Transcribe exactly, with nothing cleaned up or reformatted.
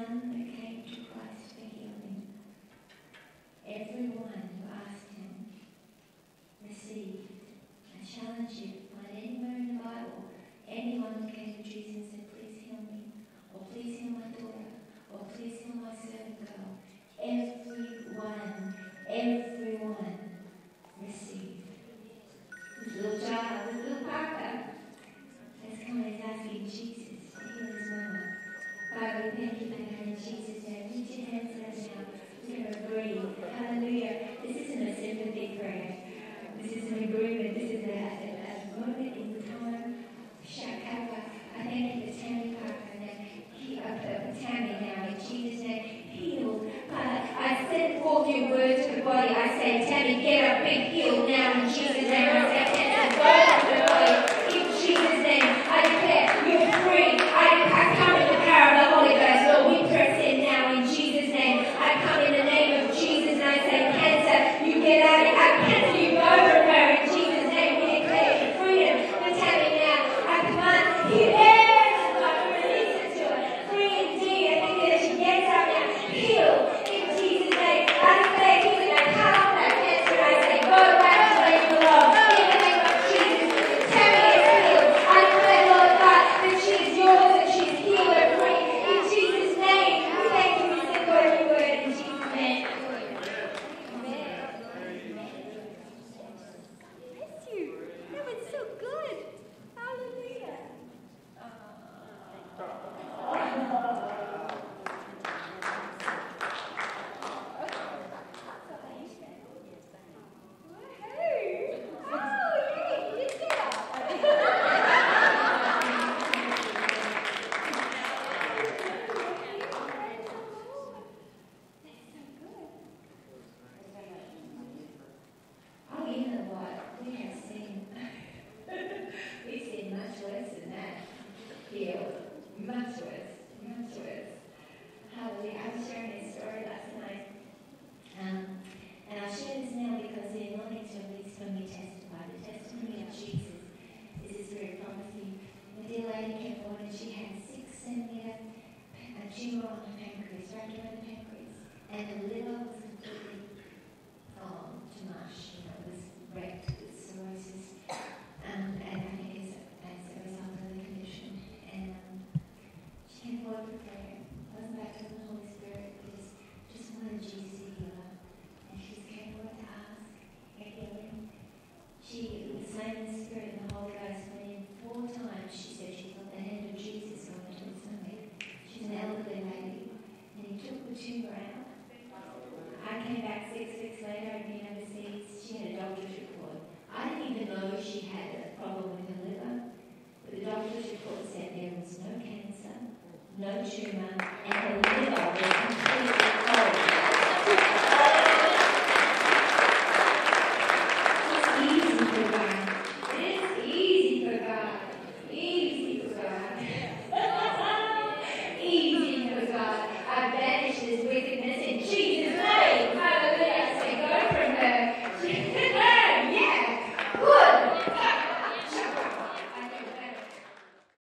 Everyone that came to Christ for healing, everyone who asked him, received. I challenge you, find anywhere in the Bible, anyone who came to Jesus and said, please heal me, or please heal my daughter, or please heal my servant girl. Everyone, everyone received. This little child, this little Parker, has come and is asking Jesus to heal his mama. Father, we thank you for her in Jesus' name. Lift your hands up now. We're going to agree. Hallelujah. This isn't a sympathy prayer. This is an agreement. This is a, a, a moment in time. Shakaka. I thank you for Tammy Parker and he, uh, for Tammy now in Jesus' name. Healed. Father, I send forth your word to the body. I say, Tammy, get up and heal now in Jesus' name. I say, cancer, go to the body in Jesus' name. I declare you're free. I, I come in the power of the Holy Ghost. Lord, we press in now in Jesus' name. I come in the name of Jesus and I say, cancer, you get out of here. I cancel you, go from her in Jesus' name. We declare freedom for Tammy now. I command you, yes, God, release it to her. Free indeed. I think that she gets out now. Heal in Jesus' name. I declare healing. I cut off that cancer. I say, go back to where you belong. In the name of Jesus. Tammy is healed. I declare, Lord God, that she is yours and she is healed and free. In Jesus' name. We thank you. We send God your word in Jesus' name. Bless you. That was so good. Hallelujah. Oh, you know what? We have seen, we've seen much worse than that. Healed. Much worse. Much worse. Hallelujah. I was sharing a story last night. Um, and I'll share this now because the anointing to release when we testify. The testimony of Jesus is this very promising. The dear lady came forward and she had six centimeter a tumor on the pancreas, right around the pancreas. And the liver was completely um, too much, you know, it was wrecked with cirrhosis. Um, and I think it's as a result of the condition. And um, she came forward for prayer. Wasn't baptized in the Holy Spirit, but just, just wanted Jesus to heal her. And she just came forward to ask for healing. She was slain in the Spirit and the Holy Ghost went in four times. She said she felt the hand of Jesus going into her stomach. She's an elderly lady. And he took the tumor out. I came back six weeks later, I'd been overseas. She had a doctor's report. I didn't even know she had a problem with her liver. But the doctor's report said there was no cancer, no tumor, and her